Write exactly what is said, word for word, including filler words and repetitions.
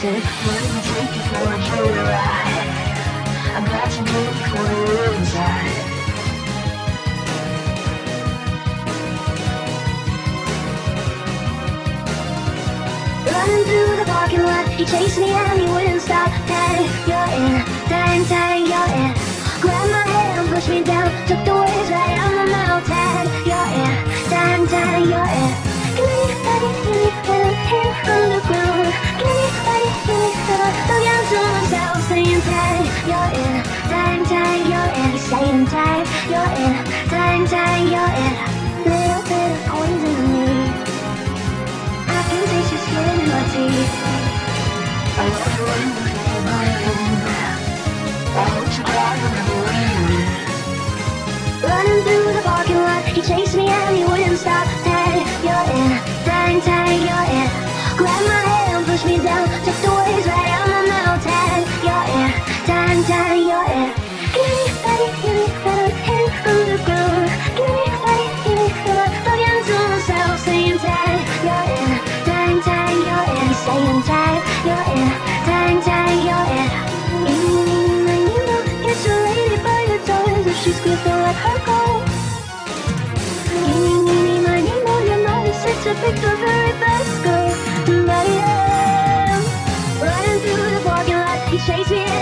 said, let me take you for a joyride. I got you in the corner inside. Running through the parking lot, he chased me and he wouldn't stop. Tang, you're in, tang, tang, you're in. Grabbed my hand, pushed me down, took the words right out my mouth. Tang, you're in, tang, tang, you're in. Can anybody hear me when I'm here on the ground? Can anybody hear me when I look out to myself saying tang, you're in, tang, tang, you're in. He's saying tang, you're in, tang, tang, you're in. Little bit of poison in me, I can taste your skin in my teeth. I love you when you feel my hand. I want you crying in the rain. Running through the parking lot, he chased me and he wouldn't stop. Tang, you're in, tang, tang, you're in. Grabbed my hand, pushed me down, took the words right out my mouth. Tang, you're in, tang, tang, you're in. Can anybody hear me when I'm here on the ground? Can anybody hear me when I look into myself saying tang, you're in, tang, tang, you're in. He's saying tang, you're in, tang, tang, you're in. It's a lady by the doors, if she's good then let her go. Eeny, meeny, miny, mo, your mom is such a pick the very best girl. And I am running through the parking lot, he chased me.